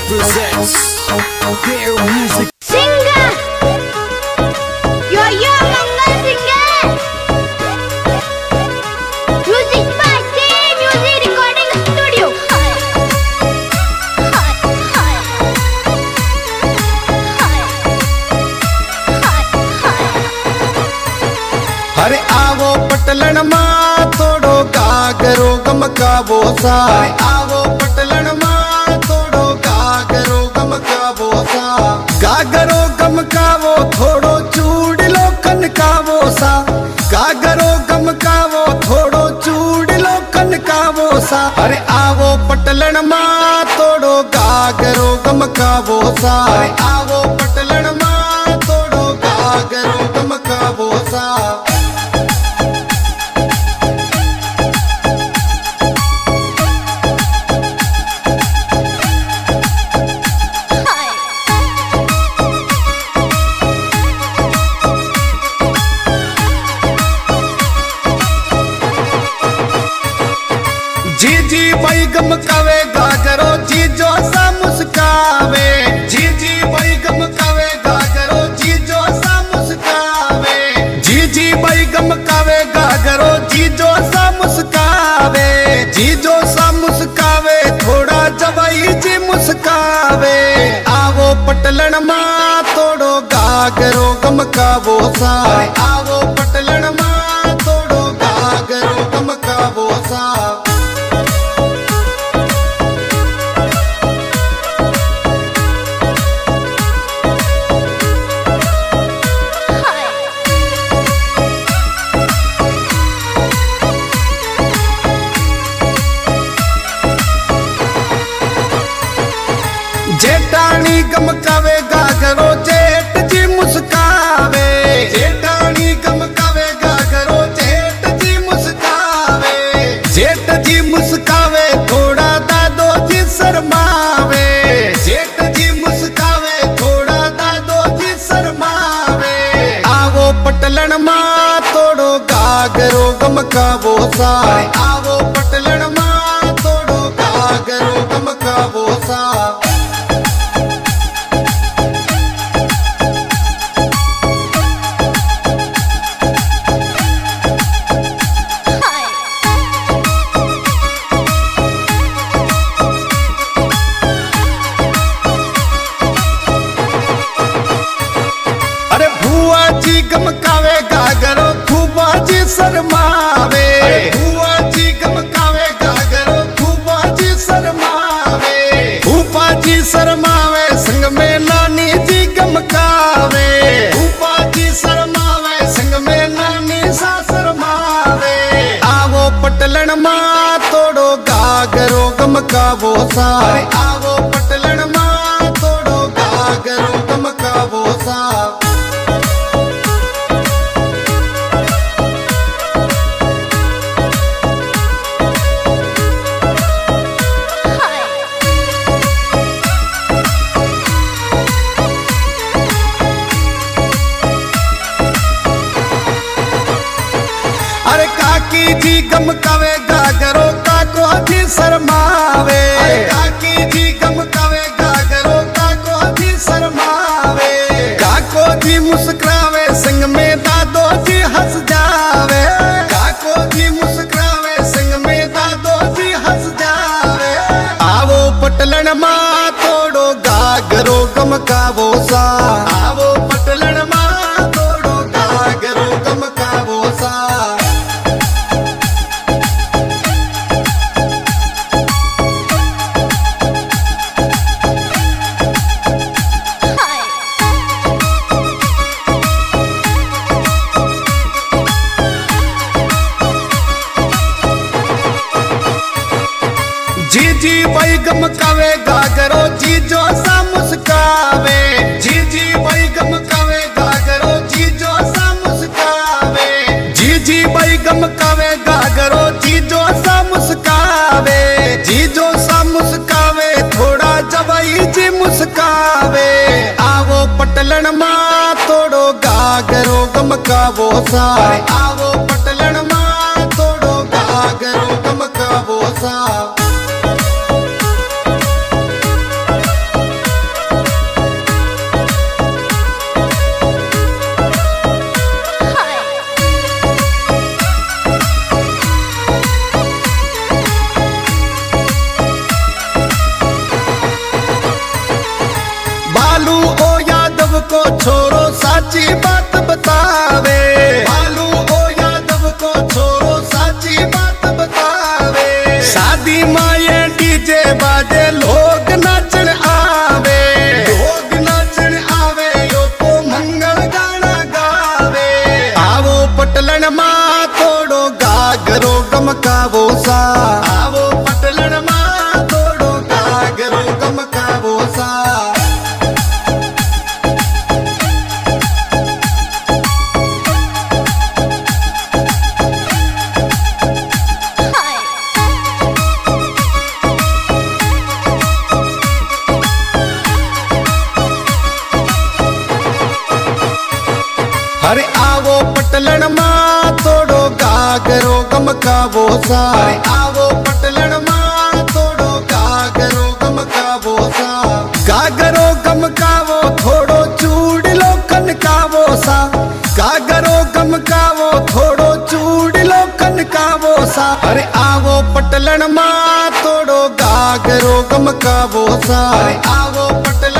presents their music. Singer, your Mangalsingh. Music by Music Recording Studio. अरे आवो पटलन मां थोड़ो घाघरो गमकावो सा। आवो पटलन मां थोड़ो घाघरो गमकावो सा। घाघरो गमकावो थोड़ो चूड़लो कनकावो सा। घाघरो गमकावो थोड़ो चूड़लो कनकावो सा। अरे आवो पटलन मां थोड़ो घाघरो गमकावो सा। आवो पटलन मां थोड़ो घाघरो गमकावो सा। जी जी भाई गमकावे घाघरो जी जो सा मुस्कावे। जी जी भाई गमकावे घाघरो जी जो सा मुस्कावे। जी जी भाई गमकावे घाघरो जी जो सा मुस्कावे। जी जो सा मुस्कावे थोड़ा जवाई जी मुस्कावे। आवो पटलन मां थोड़ो घाघरो गमकावो सा। आवो पटलन मां थोड़ो घाघरो गमकावो सा। जेठानी गमकावे घाघरो जेठ जी मुस्कावे। जेठानी गमकावे घाघरो जेठ जी मुस्कावे। जेठ जी मुस्कावे थोड़ा दादो जी शर्मावे। जेठ जी मुस्कावे थोड़ा दादो जी शर्मावे। आवो पटलन मां थोड़ो घाघरो गमकावो सा। आवो पटलन मां थोड़ो घाघरो गमकावो सा। अरे भुआ जी गमकावे घाघरो फूफा जी शर्मावे। भुआ जी गमकावे घाघरो फूफा जी शर्मावे। फूफा जी शर्मावे संग में नानी जी गमकावे। फूफा जी शर्मावे संग में नानी सा शर्मावे। आवो पटलन मां थोड़ो घाघरो गमकावो सा। आवो पटलन मां थोड़ो घाघरो गमकावो सा। अरे काकी जी गमकावे घाघरो काको जी शर्मावे। काकी जी गमकावे घाघरो काको जी शर्मावे। काको जी मुस्कुरावे संग में दादो जी हंस जावे। काको जी मुस्कुरावे संग में दादो जी हंस जावे। आवो पटलन मां थोड़ो घाघरो गमकावो सा। आवो पटलन मां थोड़ो घाघरो गमकावो सा। जी जी भाई गमकावे घाघरो जी जो सा मुस्कावे। जी जी भाई गमकावे घाघरो जी जो सा मुस्कावे। जी जी भाई गमकावे घाघरो जी जो सा मुस्कावे। जी जो सा मुस्कावे थोड़ा जवाई जी मुस्कावे। आवो पटलन मां थोड़ो घाघरो गमकावो सा। आवो पटलन मां थोड़ो घाघरो गमकावो सा। पटलन maa थोड़ो घाघरो गमकावो सा। आवो पटलन maa थोड़ो घाघरो गमकावो सा। घाघरो गमकावो थोड़ो चूड़लो खनकावो सा। घाघरो गमकावो थोड़ो चूड़लो खनकावो सा। अरे आवो पटलन maa थोड़ो घाघरो गमकावो सा। आवो पटलन